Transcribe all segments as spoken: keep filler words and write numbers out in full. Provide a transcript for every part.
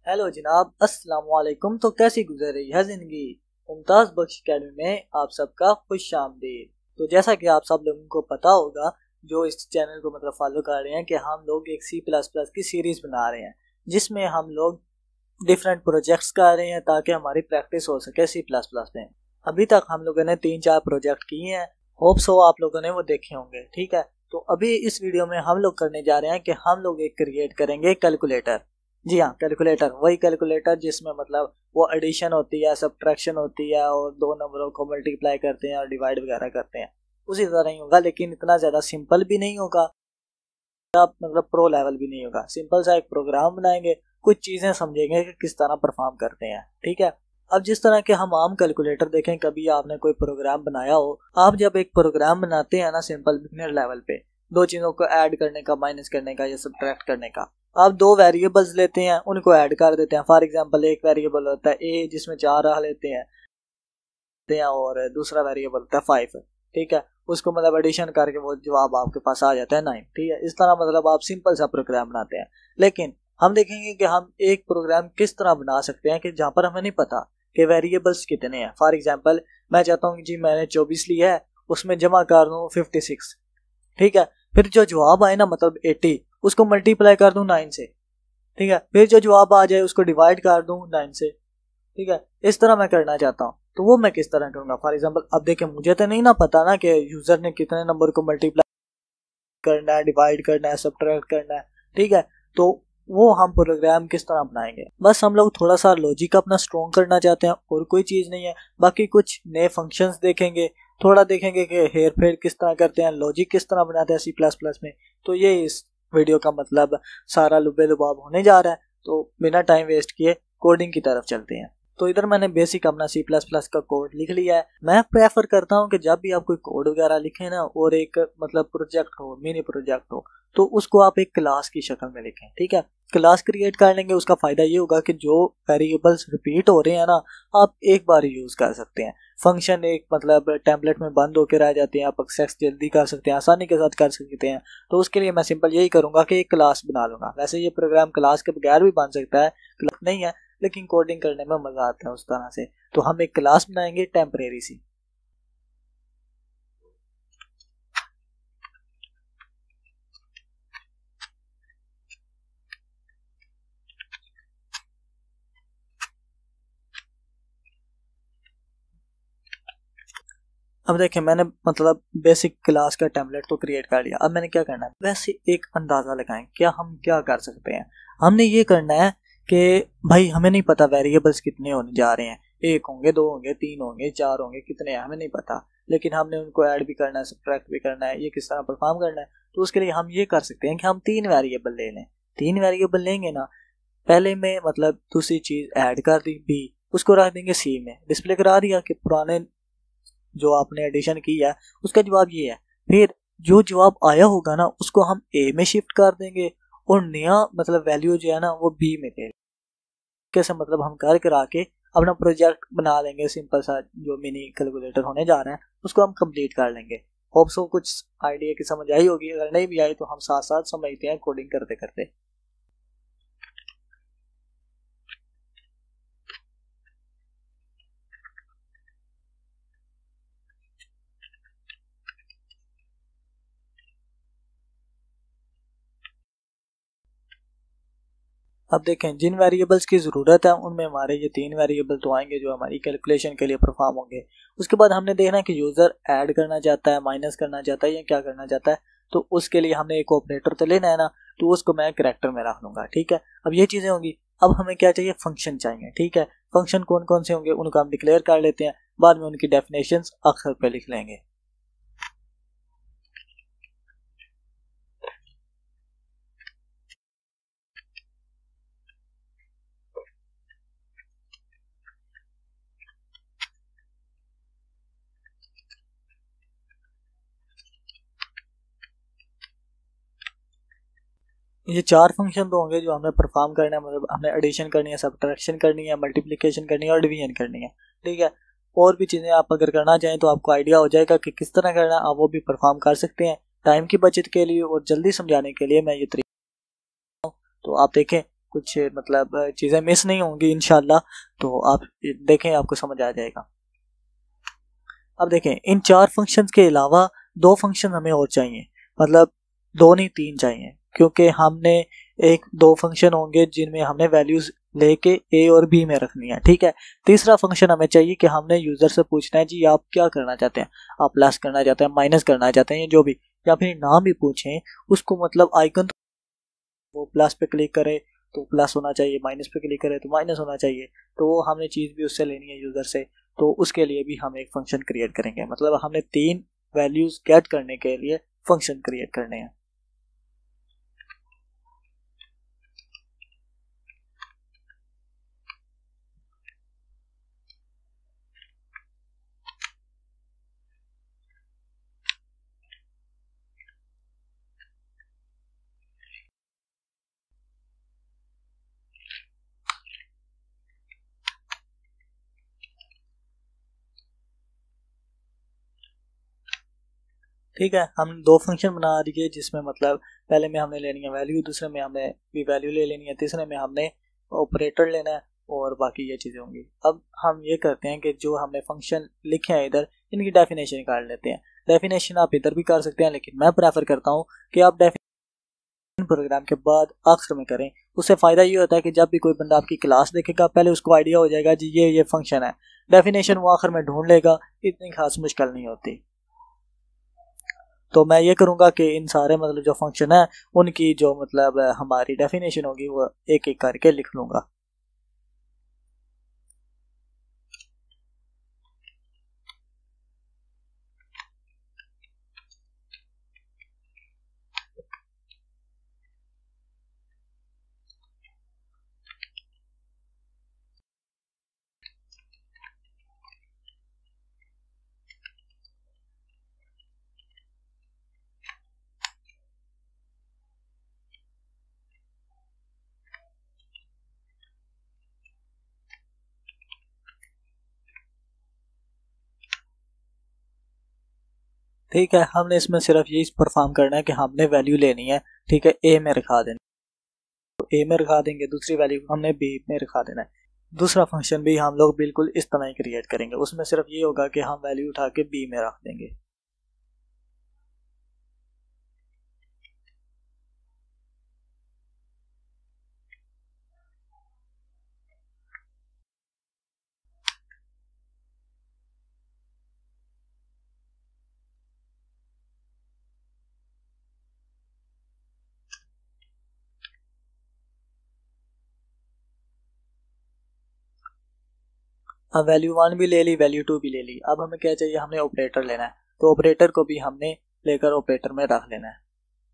Hello जनाब, अस्सलाम वालेकुम। तो कैसी गुजर रही है जिंदगी। मुमताज बख्श अकेडमी में आप सबका खुश आमदीद। तो जैसा कि आप सब लोगों को पता होगा, जो इस चैनल को मतलब फॉलो कर रहे हैं, कि हम लोग एक सी प्लस प्लस की सीरीज बना रहे हैं जिसमें हम लोग डिफरेंट प्रोजेक्ट्स कर रहे हैं ताकि हमारी प्रैक्टिस हो सके सी प्लस प्लस में। अभी तक हम लोगों ने तीन चार प्रोजेक्ट किए हैं, होप सो आप लोगों ने वो देखे होंगे। ठीक है, तो अभी इस वीडियो में हम लोग करने जा रहे हैं कि हम लोग एक क्रिएट करेंगे कैलकुलेटर। जी हाँ, कैलकुलेटर, वही कैलकुलेटर जिसमें मतलब वो एडिशन होती है, सब्ट्रैक्शन होती है और दो नंबरों को मल्टीप्लाई करते हैं और डिवाइड वगैरह करते हैं। उसी तरह ही होगा, लेकिन इतना ज़्यादा सिंपल भी नहीं होगा, आप मतलब प्रो लेवल भी नहीं होगा। सिंपल सा एक प्रोग्राम बनाएंगे, कुछ चीज़ें समझेंगे कि किस तरह परफॉर्म करते हैं। ठीक है, अब जिस तरह के हम आम कैलकुलेटर देखें, कभी आपने कोई प्रोग्राम बनाया हो, आप जब एक प्रोग्राम बनाते हैं ना सिंपल बिगिनर लेवल पे, दो चीज़ों को ऐड करने का, माइनस करने का या सब्ट्रैक्ट करने का, आप दो वेरिएबल्स लेते हैं, उनको ऐड कर देते हैं। फॉर एग्जांपल एक वेरिएबल होता है ए जिसमें चार रह लेते हैं और दूसरा वेरिएबल होता है फाइव। ठीक है, उसको मतलब एडिशन करके वो जवाब आपके पास आ जाता है नाइन। ठीक है, इस तरह मतलब आप सिंपल सा प्रोग्राम बनाते हैं। लेकिन हम देखेंगे कि हम एक प्रोग्राम किस तरह बना सकते हैं कि जहाँ पर हमें नहीं पता कि वेरिएबल्स कितने हैं। फॉर एग्जांपल मैं चाहता हूँ कि जी मैंने चौबीस लिया है, उसमें जमा कर दूँ फिफ्टी सिक्स। ठीक है, फिर जो जवाब आए ना मतलब एटी, उसको मल्टीप्लाई कर दूं नाइन से। ठीक है, फिर जो जवाब आ जाए उसको डिवाइड कर दूं नाइन से। ठीक है, इस तरह मैं करना चाहता हूँ। तो वो मैं किस तरह करूंगा। फॉर एग्जांपल अब देखिए, मुझे तो नहीं ना पता ना कि यूजर ने कितने नंबर को मल्टीप्लाई करना है, डिवाइड करना है, सब्ट्रैक्ट करना है। ठीक है, तो वो हम प्रोग्राम किस तरह बनाएंगे। बस हम लोग थोड़ा सा लॉजिक अपना स्ट्रॉन्ग करना चाहते हैं और कोई चीज़ नहीं है। बाकी कुछ नए फंक्शंस देखेंगे, थोड़ा देखेंगे कि हेर फेर किस तरह करते हैं, लॉजिक किस तरह बनाते हैं सी प्लस प्लस में। तो ये इस वीडियो का मतलब सारा लुबे लुबाब होने जा रहा है। तो बिना टाइम वेस्ट किए कोडिंग की तरफ चलते हैं। तो इधर मैंने बेसिक अपना सी प्लस प्लस का कोड लिख लिया है। मैं प्रेफर करता हूँ कि जब भी आप कोई कोड वगैरह लिखें ना, और एक मतलब प्रोजेक्ट हो, मिनी प्रोजेक्ट हो, तो उसको आप एक क्लास की शक्ल में लिखें। ठीक है, क्लास क्रिएट कर लेंगे, उसका फायदा ये होगा कि जो वेरिएबल्स रिपीट हो रहे हैं ना, आप एक बार यूज कर सकते हैं। फंक्शन एक मतलब टेम्पलेट में बंद होकर रह जाते हैं, आप एक्सेस जल्दी कर सकते हैं, आसानी के साथ कर सकते हैं। तो उसके लिए मैं सिंपल यही करूंगा कि एक क्लास बना लूंगा। वैसे ये प्रोग्राम क्लास के बगैर भी बन सकता है, क्लास नहीं है, लेकिन कोडिंग करने में मजा आता है उस तरह से। तो हम एक क्लास बनाएंगे टेम्परेरी सी। अब देखिए, मैंने मतलब बेसिक क्लास का टेम्पलेट तो क्रिएट कर लिया। अब मैंने क्या करना है, वैसे एक अंदाजा लगाएं क्या हम क्या कर सकते हैं। हमने ये करना है कि भाई हमें नहीं पता वेरिएबल्स कितने होने जा रहे हैं, एक होंगे, दो होंगे, तीन होंगे, चार होंगे, कितने हैं हमें नहीं पता, लेकिन हमने उनको ऐड भी करना है, सब्ट्रैक्ट भी करना है, ये किस तरह परफॉर्म करना है। तो उसके लिए हम ये कर सकते हैं कि हम तीन वेरिएबल ले लें। तीन वेरिएबल लेंगे ना, पहले में मतलब दूसरी चीज ऐड कर दी बी, उसको रख देंगे सी में, डिस्प्ले करा दिया कि पुराने जो आपने एडिशन की है उसका जवाब ये है। फिर जो जवाब आया होगा ना, उसको हम ए में शिफ्ट कर देंगे और नया मतलब वैल्यू जो है ना वो बी में दे। कैसे मतलब हम कर करा के अपना प्रोजेक्ट बना लेंगे सिंपल सा, जो मिनी कैलकुलेटर होने जा रहा है उसको हम कंप्लीट कर लेंगे। होप सो कुछ आइडिया की समझ आई होगी, अगर नहीं भी आई तो हम साथ साथ समझते हैं कोडिंग करते करते। अब देखें, जिन वेरिएबल्स की ज़रूरत है उनमें हमारे ये तीन वेरिएबल तो आएंगे जो हमारी कैलकुलेशन के लिए परफॉर्म होंगे। उसके बाद हमने देखना है कि यूज़र ऐड करना चाहता है, माइनस करना चाहता है या क्या करना चाहता है। तो उसके लिए हमने एक ऑपरेटर तो लेना है ना, तो उसको मैं करैक्टर में रख लूँगा। ठीक है, अब ये चीज़ें होंगी। अब हमें क्या चाहिए, फंक्शन चाहिए। ठीक है, फंक्शन कौन कौन से होंगे उनको हम डिक्लेयर कर लेते हैं, बाद में उनकी डेफिनेशंस अक्षर पे लिख लेंगे। ये चार फंक्शन तो होंगे जो हमें परफॉर्म करना है, मतलब हमें एडिशन करनी है, सब्ट्रैक्शन करनी है, मल्टीप्लिकेशन करनी है और डिवीजन करनी है। ठीक है, और भी चीज़ें आप अगर करना चाहें तो आपको आइडिया हो जाएगा कि किस तरह करना है, आप वो भी परफॉर्म कर सकते हैं। टाइम की बचत के लिए और जल्दी समझाने के लिए मैं ये तरीका, तो आप देखें कुछ मतलब चीज़ें मिस नहीं होंगी इंशाल्लाह। तो आप देखें, आपको समझ आ जाएगा। अब देखें, इन चार फंक्शंस के अलावा दो फंक्शन हमें और चाहिए, मतलब दो नहीं तीन चाहिए, क्योंकि हमने एक दो फंक्शन होंगे जिनमें हमने वैल्यूज लेके ए और बी में रखनी है, ठीक है। तीसरा फंक्शन हमें चाहिए कि हमने यूजर से पूछना है जी आप क्या करना चाहते हैं, आप प्लस करना चाहते हैं, माइनस करना चाहते हैं, जो भी, या फिर नाम भी पूछें उसको, मतलब आइकन वो प्लस पे क्लिक करे तो प्लस होना चाहिए, माइनस पे क्लिक करे तो माइनस होना चाहिए। तो वो हमने चीज़ भी उससे लेनी है यूज़र से, तो उसके लिए भी हम एक फंक्शन क्रिएट करेंगे। मतलब हमने तीन वैल्यूज गेट करने के लिए फंक्शन क्रिएट करने हैं। ठीक है, हम दो फंक्शन बना दिए जिसमें मतलब पहले में हमने लेनी है वैल्यू, दूसरे में हमने भी वैल्यू ले लेनी है, तीसरे में हमने ऑपरेटर लेना है, और बाकी ये चीज़ें होंगी। अब हम ये करते हैं कि जो हमने फंक्शन लिखे हैं इधर, इनकी डेफिनेशन निकाल लेते हैं। डेफिनेशन आप इधर भी कर सकते हैं, लेकिन मैं प्रेफर करता हूँ कि आप डेफिनेशन प्रोग्राम के बाद आखिर में करें। उससे फ़ायदा ये होता है कि जब भी कोई बंदा आपकी क्लास देखेगा पहले उसको आइडिया हो जाएगा जी ये ये फंक्शन है। डेफिनेशन वो आखिर में ढूंढ लेगा, इतनी खास मुश्किल नहीं होती। तो मैं ये करूँगा कि इन सारे मतलब जो फंक्शन है उनकी जो मतलब हमारी डेफिनेशन होगी वो एक एक करके लिख लूँगा। ठीक है, हमने इसमें सिर्फ यही परफॉर्म करना है कि हमने वैल्यू लेनी है, ठीक है, ए में रखा देना, तो ए में रखा देंगे, दूसरी वैल्यू हमने बी में रखा देना है। दूसरा फंक्शन भी हम लोग बिल्कुल इस तरह ही क्रिएट करेंगे, उसमें सिर्फ ये होगा कि हम वैल्यू उठा के बी में रख देंगे। अब वैल्यू वन भी ले ली, वैल्यू टू भी ले ली, अब हमें क्या चाहिए, हमने ऑपरेटर लेना है, तो ऑपरेटर को भी हमने लेकर ऑपरेटर में रख लेना है।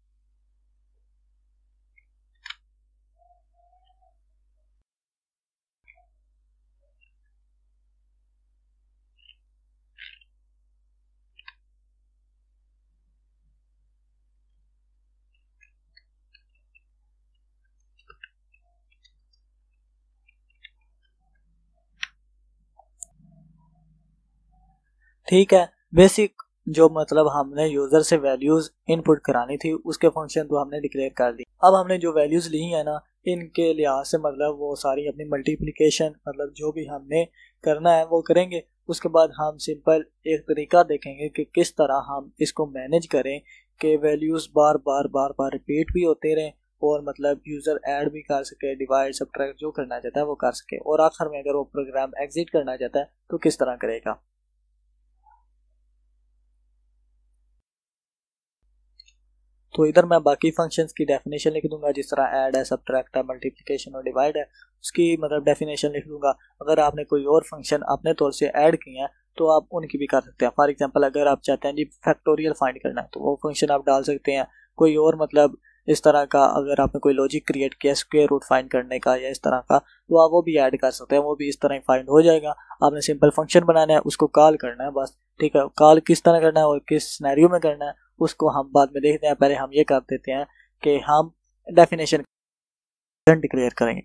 ठीक है, बेसिक जो मतलब हमने यूजर से वैल्यूज इनपुट करानी थी उसके फंक्शन तो हमने डिक्लेयर कर दी। अब हमने जो वैल्यूज ली है ना, इनके लिहाज से मतलब वो सारी अपनी मल्टीप्लिकेशन मतलब जो भी हमने करना है वो करेंगे। उसके बाद हम सिंपल एक तरीका देखेंगे कि किस तरह हम इसको मैनेज करें कि वैल्यूज बार बार बार बार रिपीट भी होते रहें, और मतलब यूज़र ऐड भी कर सके, डिवाइड सब्ट्रैक्ट जो करना चाहता है वो कर सके, और आखिर में अगर वो प्रोग्राम एग्जिट करना चाहता है तो किस तरह करेगा। तो इधर मैं बाकी फंक्शंस की डेफिनेशन लिख दूंगा, जिस तरह ऐड है, सब्ट्रैक्ट है, मल्टीप्लिकेशन और डिवाइड है, उसकी मतलब डेफिनेशन लिख दूंगा। अगर आपने कोई और फंक्शन अपने तौर से ऐड किए हैं तो आप उनकी भी कर सकते हैं। फॉर एग्जांपल अगर आप चाहते हैं जी फैक्टोरियल फाइंड करना है तो वो फंक्शन आप डाल सकते हैं। कोई और मतलब इस तरह का अगर आपने कोई लॉजिक क्रिएट किया स्क्वायर रूट फाइंड करने का या इस तरह का, तो आप वो भी ऐड कर सकते हैं, वो भी इस तरह ही फाइंड हो जाएगा। आपने सिंपल फंक्शन बनाना है, उसको कॉल करना है बस, ठीक है। कॉल किस तरह करना है और किस सिनेरियो में करना है उसको हम बाद में देखते हैं, पहले हम ये कर देते हैं कि हम डेफिनेशन डिक्लेयर करेंगे।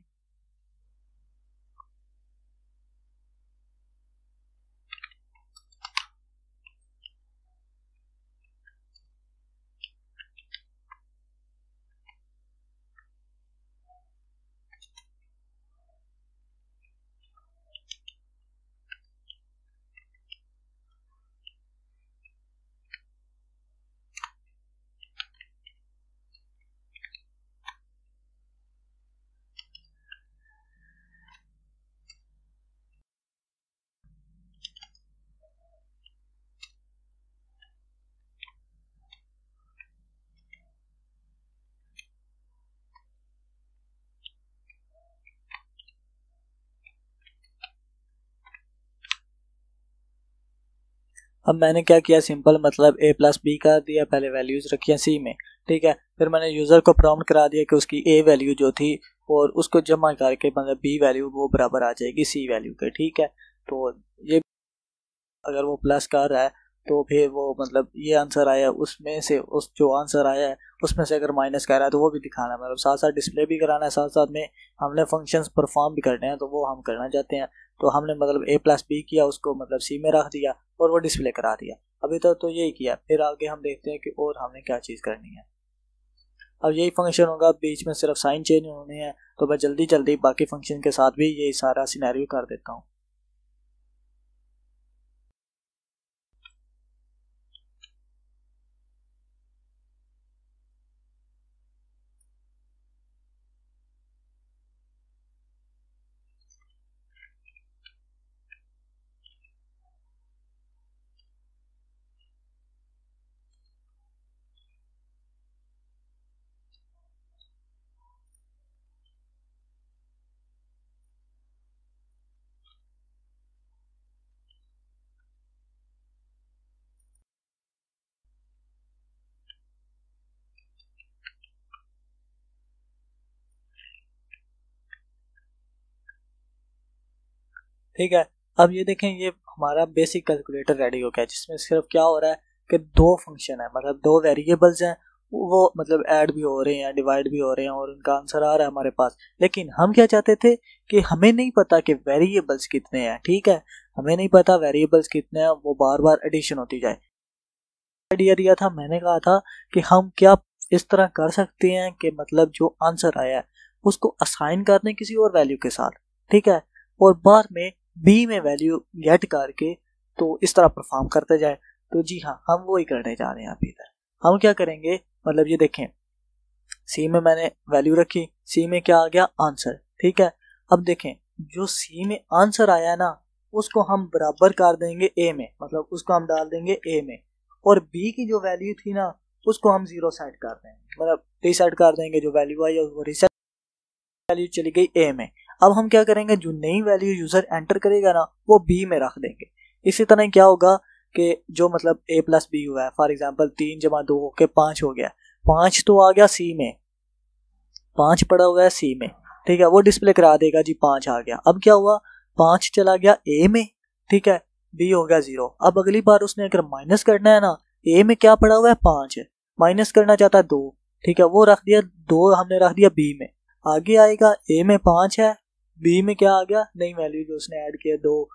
अब मैंने क्या किया, सिंपल मतलब ए प्लस बी कर दिया, पहले वैल्यूज रखी है सी में, ठीक है। फिर मैंने यूज़र को प्रॉम्प्ट करा दिया कि उसकी ए वैल्यू जो थी और उसको जमा करके मतलब बी वैल्यू वो बराबर आ जाएगी सी वैल्यू के, ठीक है। तो ये अगर वो प्लस कर रहा है तो फिर वो मतलब ये आंसर आया उसमें से, उस जो आंसर आया है उसमें से अगर माइनस कर रहा है तो वो भी दिखाना है, मतलब साथ साथ डिस्प्ले भी कराना है, साथ साथ में हमने फंक्शंस परफॉर्म भी करने हैं, तो वो हम करना चाहते हैं। तो हमने मतलब ए प्लस बी किया, उसको मतलब सी में रख दिया और वो डिस्प्ले करा दिया। अभी तक तो, तो यही किया। फिर आगे हम देखते हैं कि और हमने क्या चीज़ करनी है। अब यही फंक्शन होगा, बीच में सिर्फ साइन चेंज होने हैं, तो मैं जल्दी जल्दी बाकी फंक्शन के साथ भी यही सारा सिनेरियो कर देता हूँ। ठीक है, अब ये देखें, ये हमारा बेसिक कैलकुलेटर रेडी हो गया, जिसमें सिर्फ क्या हो रहा है कि दो फंक्शन है, मतलब दो वेरिएबल्स हैं, वो मतलब ऐड भी हो रहे हैं, डिवाइड भी हो रहे हैं और उनका आंसर आ रहा है हमारे पास। लेकिन हम क्या चाहते थे कि हमें नहीं पता कि वेरिएबल्स कितने हैं, ठीक है, हमें नहीं पता वेरिएबल्स कितने हैं, वो बार बार एडिशन होती जाए। आइडिया दिया था, मैंने कहा था कि हम क्या इस तरह कर सकते हैं कि मतलब जो आंसर आया है उसको असाइन कर दें किसी और वैल्यू के साथ, ठीक है, और बाद में बी में वैल्यू गेट करके तो इस तरह परफॉर्म करते जाए। तो जी हाँ, हम वो ही करने जा रहे हैं। अभी इधर हम क्या करेंगे, मतलब ये देखें, सी में मैंने वैल्यू रखी, सी में क्या आ गया, आंसर, ठीक है। अब देखें, जो सी में आंसर आया है ना उसको हम बराबर कर देंगे ए में, मतलब उसको हम डाल देंगे ए में, और बी की जो वैल्यू थी ना उसको हम जीरो सेट कर देंगे, मतलब रीसेट कर देंगे, जो वैल्यू आई है वो रीसेट वैल्यू चली गई ए में। अब हम क्या करेंगे, जो नई वैल्यू यूजर एंटर करेगा ना वो बी में रख देंगे। इसी तरह क्या होगा कि जो मतलब ए प्लस बी हुआ है, फॉर एग्जांपल तीन जमा दो होके पाँच हो गया, पाँच तो आ गया सी में, पाँच पड़ा हुआ है सी में, ठीक है, वो डिस्प्ले करा देगा जी पाँच आ गया। अब क्या हुआ, पाँच चला गया ए में, ठीक है, बी हो गया जीरो। अब अगली बार उसने अगर माइनस करना है ना, ए में क्या पड़ा हुआ है, पाँच है, माइनस करना चाहता है दो, ठीक है, वो रख दिया दो, हमने रख दिया बी में। आगे आएगा, ए में पाँच है, बी में क्या आ गया, नई वैल्यू जो उसने ऐड किया दो,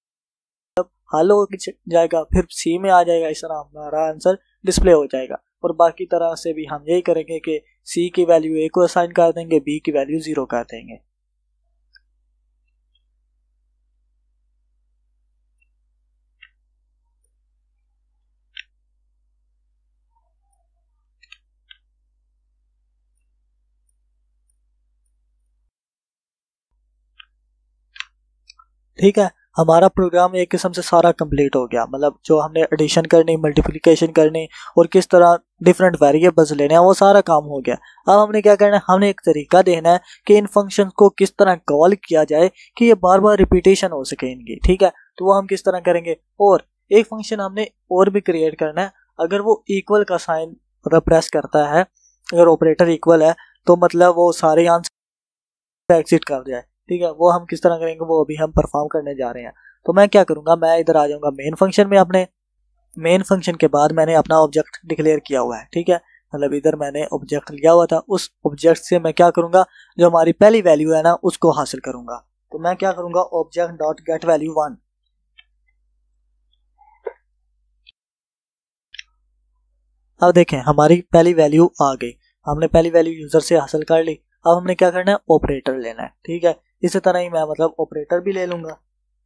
अब हल हो जाएगा, फिर सी में आ जाएगा, इस तरह हमारा आंसर डिस्प्ले हो जाएगा। और बाकी तरह से भी हम यही करेंगे कि सी की वैल्यू ए को असाइन कर देंगे, बी की वैल्यू जीरो कर देंगे। ठीक है, हमारा प्रोग्राम एक किस्म से सारा कंप्लीट हो गया, मतलब जो हमने एडिशन करनी, मल्टीप्लिकेशन करनी और किस तरह डिफरेंट वेरिएबल्स लेने हैं वो सारा काम हो गया। अब हमने क्या करना है, हमने एक तरीका देखना है कि इन फंक्शन को किस तरह कॉल किया जाए कि ये बार बार रिपीटेशन हो सके इनकी, ठीक है। तो वो हम किस तरह करेंगे, और एक फंक्शन हमने और भी क्रिएट करना है, अगर वो इक्वल का साइन मतलब प्रेस करता है, अगर ऑपरेटर इक्वल है तो मतलब वो सारे आंसर एग्जिट कर जाए, ठीक है, वो हम किस तरह करेंगे वो अभी हम परफॉर्म करने जा रहे हैं। तो मैं क्या करूंगा, मैं इधर आ जाऊंगा मेन फंक्शन में, अपने मेन फंक्शन के बाद मैंने अपना ऑब्जेक्ट डिक्लेयर किया हुआ है, ठीक है, मतलब इधर मैंने ऑब्जेक्ट लिया हुआ था, उस ऑब्जेक्ट से मैं क्या करूंगा, जो हमारी पहली वैल्यू है ना उसको हासिल करूंगा। तो मैं क्या करूंगा, object dot get value one. अब देखें, हमारी पहली वैल्यू आ गई, हमने पहली वैल्यू यूजर से हासिल कर ली। अब हमने क्या करना है, ऑपरेटर लेना है, ठीक है, इसी तरह ही मैं मतलब ऑपरेटर भी ले लूंगा।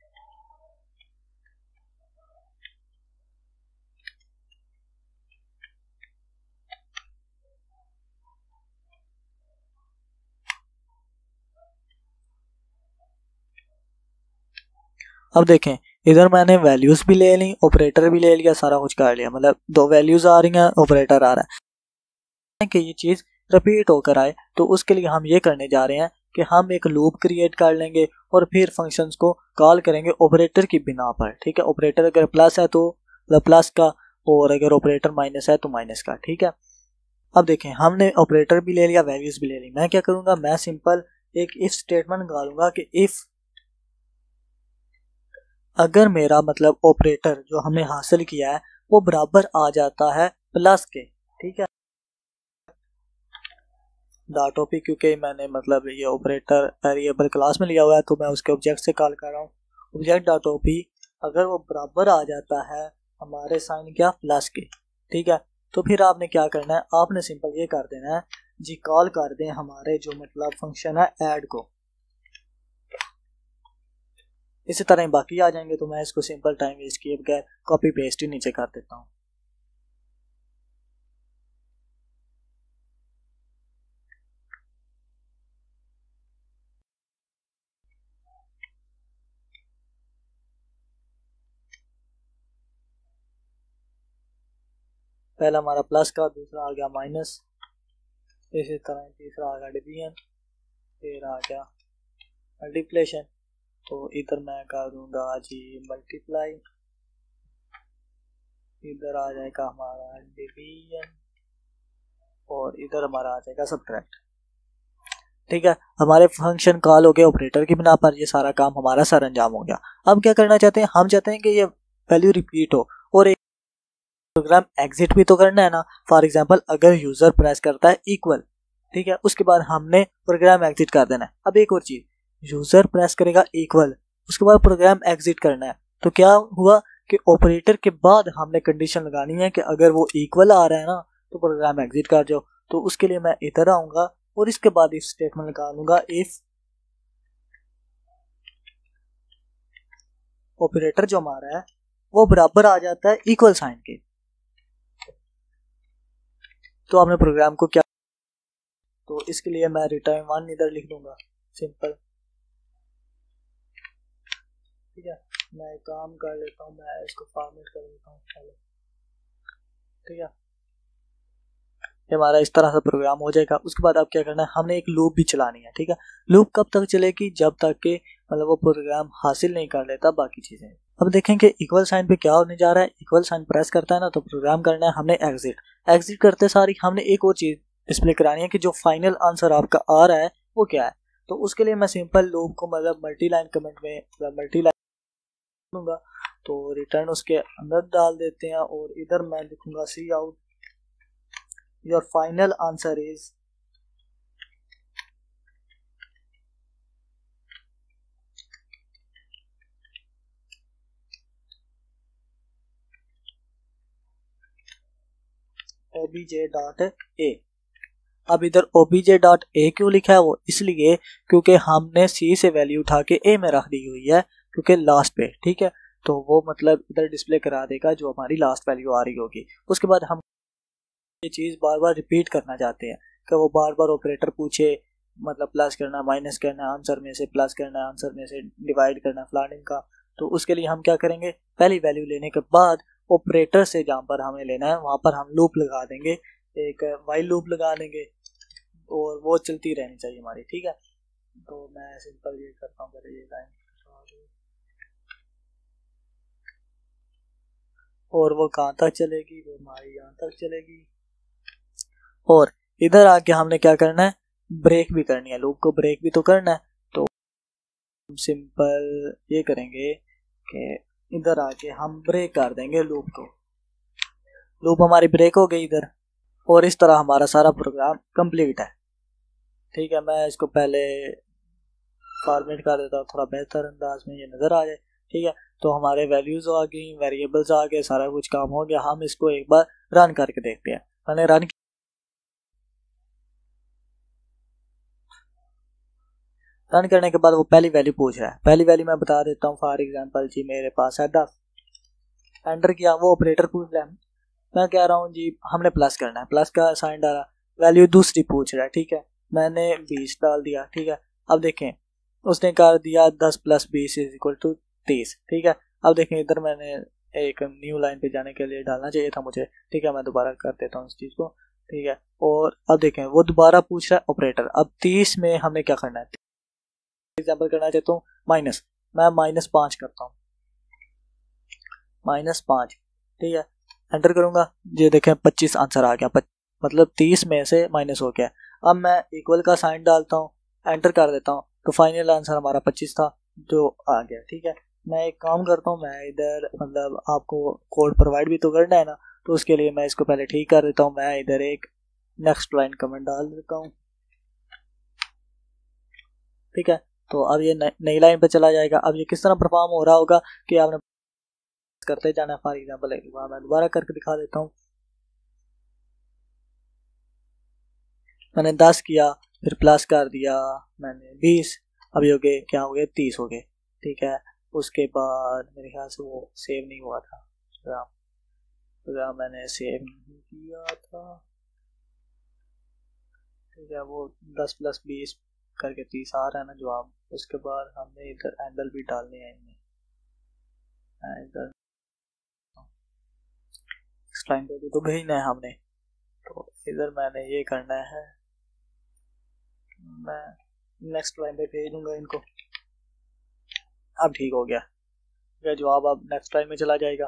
अब देखें, इधर मैंने वैल्यूज भी ले ली, ऑपरेटर भी ले लिया, सारा कुछ कर लिया, मतलब दो वैल्यूज आ रही हैं, ऑपरेटर आ रहा है कि ये चीज रिपीट होकर आए। तो उसके लिए हम ये करने जा रहे हैं कि हम एक लूप क्रिएट कर लेंगे और फिर फंक्शंस को कॉल करेंगे ऑपरेटर की बिना पर, ठीक है। ऑपरेटर अगर प्लस है तो मतलब प्लस का, और अगर ऑपरेटर माइनस है तो माइनस का। ठीक है, अब देखें हमने ऑपरेटर भी ले लिया, वैल्यूज भी ले ली। मैं क्या करूंगा, मैं सिंपल एक इफ स्टेटमेंट निकालूंगा कि इफ अगर मेरा मतलब ऑपरेटर जो हमने हासिल किया है वो बराबर आ जाता है प्लस के। ठीक है, डॉट ओपी क्योंकि मैंने मतलब ये ऑपरेटर वेरिएबल क्लास में लिया हुआ है तो मैं उसके ऑब्जेक्ट से कॉल कर रहा हूँ। ऑब्जेक्ट डॉट ओपी अगर वो बराबर आ जाता है हमारे साइन क्या प्लस के। ठीक है, तो फिर आपने क्या करना है, आपने सिंपल ये कर देना है जी, कॉल कर दें हमारे जो मतलब फंक्शन है ऐड को। इसी तरह बाकी आ जाएंगे, तो मैं इसको सिंपल टाइम वेस्ट किए बगैर कॉपी पेस्ट ही नीचे कर देता हूँ। पहला हमारा प्लस का, दूसरा आ गया माइनस, इसी तरह तीसरा आ गया डिवीजन, फिर आ गया मल्टीप्लिकेशन। तो इधर मैं कर दूंगा जी मल्टीप्लाई, इधर आ जाएगा हमारा डिवीजन, और इधर हमारा आ जाएगा सब्ट्रैक्ट। ठीक है, हमारे फंक्शन कॉल हो गए ऑपरेटर की बिना पर, ये सारा काम हमारा सर अंजाम हो गया। अब क्या करना चाहते हैं, हम चाहते हैं कि ये वैल्यू रिपीट हो और एक प्रोग्राम एग्जिट भी तो करना है ना। फॉर एग्जांपल अगर यूजर प्रेस करता है इक्वल, ठीक है, उसके बाद हमने प्रोग्राम एग्जिट कर देना है। अब एक और चीज, यूजर प्रेस करेगा इक्वल, उसके बाद प्रोग्राम एग्जिट करना है, तो क्या हुआ कि ऑपरेटर के बाद हमने कंडीशन लगानी है कि अगर वो इक्वल आ रहा है ना तो प्रोग्राम एग्जिट कर जाओ। तो उसके लिए मैं इधर आऊंगा और इसके बाद इफ स्टेटमेंट निकालूंगा, इफ ऑपरेटर जो हमारा है वो बराबर आ जाता है इक्वल साइन के, तो आपने प्रोग्राम को क्या, तो इसके लिए मैं रिटर्न वन इधर लिख दूंगा सिंपल। ठीक है, मैं एक काम कर लेता हूँ, मैं इसको फॉर्मेट कर देता हूँ पहले। ठीक है, ये हमारा इस तरह से प्रोग्राम हो जाएगा। उसके बाद अब क्या करना है, हमने एक लूप भी चलानी है। ठीक है, लूप कब तक चलेगी, जब तक के मतलब वो प्रोग्राम हासिल नहीं कर लेता बाकी चीजें। अब देखेंगे इक्वल साइन पे क्या होने जा रहा है, इक्वल साइन प्रेस करता है ना तो प्रोग्राम करना है हमने एग्जिट। एग्जिट करते सारी हमने एक और चीज डिस्प्ले करानी है कि जो फाइनल आंसर आपका आ रहा है वो क्या है। तो उसके लिए मैं सिंपल लूप को मतलब मल्टी लाइन कमेंट में मतलब मल्टी लाइन दूंगा, तो रिटर्न उसके अंदर डाल देते हैं, और इधर मैं लिखूंगा C out your final answer is obj dot A. अब इधर obj डॉट ए क्यों लिखा है, वो इसलिए क्योंकि हमने सी से वैल्यू उठा के ए में रख दी हुई है क्योंकि लास्ट पे। ठीक है, तो वो मतलब इधर डिस्प्ले करा देगा जो हमारी लास्ट वैल्यू आ रही होगी। उसके बाद हम ये चीज़ बार बार रिपीट करना चाहते हैं कि वो बार बार ऑपरेटर पूछे मतलब प्लस करना, माइनस करना, आंसर में से प्लस करना, आंसर में से डिवाइड करना फ्लानिंग का। तो उसके लिए हम क्या करेंगे, पहली वैल्यू लेने के बाद ऑपरेटर से जहाँ पर हमें लेना है वहाँ पर हम लूप लगा देंगे, एक वाइल लूप लगा देंगे, और वो चलती रहनी चाहिए हमारी। ठीक है, तो मैं सिंपल ये करता हूँ, पहले ये लाइन और वो कहाँ तक चलेगी, वो हमारी यहाँ तक चलेगी। और इधर आके हमने क्या करना है, ब्रेक भी करनी है, लूप को ब्रेक भी तो करना है। तो हम सिंपल ये करेंगे कि इधर आके हम ब्रेक कर देंगे लूप को, लूप हमारी ब्रेक हो गई इधर, और इस तरह हमारा सारा प्रोग्राम कंप्लीट है। ठीक है, मैं इसको पहले फॉर्मेट कर देता हूँ थोड़ा बेहतर अंदाज में ये नज़र आ जाए। ठीक है, तो हमारे वैल्यूज आ गई, वेरिएबल्स आ गए, सारा कुछ काम हो गया। हम इसको एक बार रन करके देखते हैं। मैंने रन रन करने के बाद वो पहली वैल्यू पूछ रहा है। पहली वैल्यू मैं बता देता हूँ, फॉर एग्जांपल जी मेरे पास है दस, एंटर किया, वो ऑपरेटर पूछ रहा है, मैं कह रहा हूँ जी हमने प्लस करना है, प्लस का साइन डाला, वैल्यू दूसरी पूछ रहा है। ठीक है, मैंने बीस डाल दिया। ठीक है, अब देखें उसने कर दिया दस प्लस बीस इज इक्वल टू तीस। ठीक है, अब देखें इधर मैंने एक न्यू लाइन पे जाने के लिए डालना चाहिए था मुझे। ठीक है, मैं दोबारा कर देता हूँ इस चीज़ को। ठीक है, और अब देखें वो दोबारा पूछ रहा है ऑपरेटर। अब तीस में हमें क्या करना है, एग्जाम्पल करना चाहता हूँ माइनस, मैं माइनस पाँच करता हूँ, माइनस पाँच। ठीक है, एंटर करूँगा, ये देखें पच्चीस आंसर आ गया, पच, मतलब तीस में से माइनस हो गया। अब मैं इक्वल का साइन डालता हूँ, एंटर कर देता हूँ, तो फाइनल आंसर हमारा पच्चीस था जो आ गया। ठीक है, मैं एक काम करता हूँ, मैं इधर मतलब आपको कोड प्रोवाइड भी तो करना है ना, तो उसके लिए मैं इसको पहले ठीक कर देता हूँ। मैं इधर एक नेक्स्ट लाइन कमेंट डाल देता हूँ। ठीक है, तो अब ये नई लाइन पे चला जाएगा। अब ये किस तरह परफॉर्म हो रहा होगा कि आपने करते जाना। फॉर एग्जाम्पल एक बार मैं दोबारा करके दिखा देता हूँ। मैंने दस किया, फिर प्लस कर दिया मैंने बीस, अब ये हो गए क्या हो गए, तीस हो गए। ठीक है, उसके बाद मेरे ख्याल से वो सेव नहीं हुआ था, प्रोग्राम मैंने सेव नहीं किया था। ठीक है, वो दस प्लस बीस करके तीस आ रहा है ना जवाब। उसके बाद हमने इधर एंगल भी डालने हैं, इनमें इधर लाइन पे भी तो भेजना है हमने, तो इधर मैंने ये करना है, मैं नेक्स्ट लाइन पे भेज दूंगा इनको। अब ठीक हो गया, यह जवाब अब नेक्स्ट लाइन में चला जाएगा।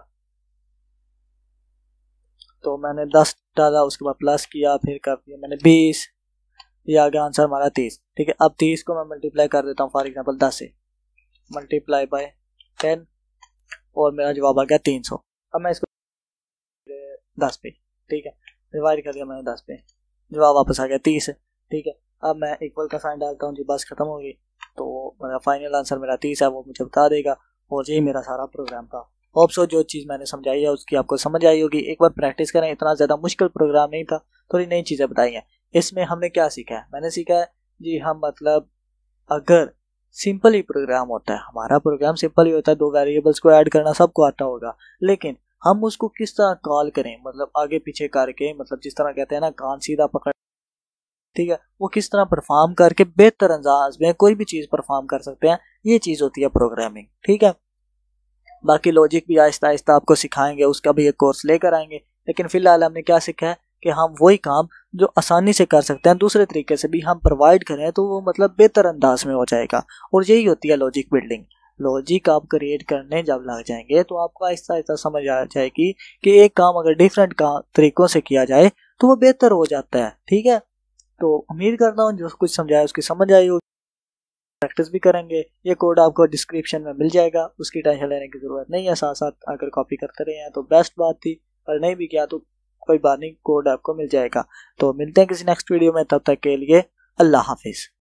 तो मैंने दस डाला, उसके बाद प्लस किया, फिर कर दिया मैंने बीस, ये आ गया आंसर हमारा तीस। ठीक है, अब तीस को मैं मल्टीप्लाई कर देता हूँ फॉर एग्जांपल दस से, मल्टीप्लाई बाय टेन, और मेरा जवाब आ गया तीन सौ। अब मैं इसको दस पे, ठीक है, डिवाइड कर दिया मैंने दस पे, जवाब वापस आ गया तीस। ठीक है, अब मैं इक्वल का साइन डालता हूँ जी, बस खत्म हो गई। तो मेरा फाइनल आंसर मेरा तीस है, वो मुझे बता देगा, और यही मेरा सारा प्रोग्राम था। होप सो जो चीज़ मैंने समझाई है उसकी आपको समझ आई होगी। एक बार प्रैक्टिस करें, इतना ज़्यादा मुश्किल प्रोग्राम नहीं था, थोड़ी नई चीज़ें बताई हैं। इसमें हमने क्या सीखा है, मैंने सीखा है जी, हम मतलब अगर सिंपल ही प्रोग्राम होता है, हमारा प्रोग्राम सिंपल ही होता है, दो वेरिएबल्स को ऐड करना सबको आता होगा, लेकिन हम उसको किस तरह कॉल करें, मतलब आगे पीछे करके, मतलब जिस तरह कहते हैं ना कान सीधा पकड़, ठीक है, वो किस तरह परफॉर्म करके बेहतर अंदाज में कोई भी चीज़ परफॉर्म कर सकते हैं, ये चीज़ होती है प्रोग्रामिंग। ठीक है, बाकी लॉजिक भी आहिस्ता आहिस्ता आपको सिखाएंगे, उसका भी एक कोर्स लेकर आएंगे, लेकिन फिलहाल हमने क्या सीखा है कि हम वही काम जो आसानी से कर सकते हैं दूसरे तरीके से भी हम प्रोवाइड करें तो वो मतलब बेहतर अंदाज में हो जाएगा, और यही होती है लॉजिक बिल्डिंग। लॉजिक आप क्रिएट करने जब लग जाएंगे तो आपको आहिस्ता आहिस्ता समझ आ जाएगी कि एक काम अगर डिफरेंट का तरीकों से किया जाए तो वो बेहतर हो जाता है। ठीक है, तो उम्मीद करता हूँ जो कुछ समझाया उसकी समझ आई होगी, प्रैक्टिस भी करेंगे। ये कोड आपको डिस्क्रिप्शन में मिल जाएगा, उसकी टेंशन लेने की ज़रूरत नहीं है, साथ साथ अगर कॉपी करते रहे हैं तो बेस्ट बात थी, और नहीं भी किया तो कोई बात नहीं, कोड आपको मिल जाएगा। तो मिलते हैं किसी नेक्स्ट वीडियो में, तब तक के लिए अल्लाह हाफिज़।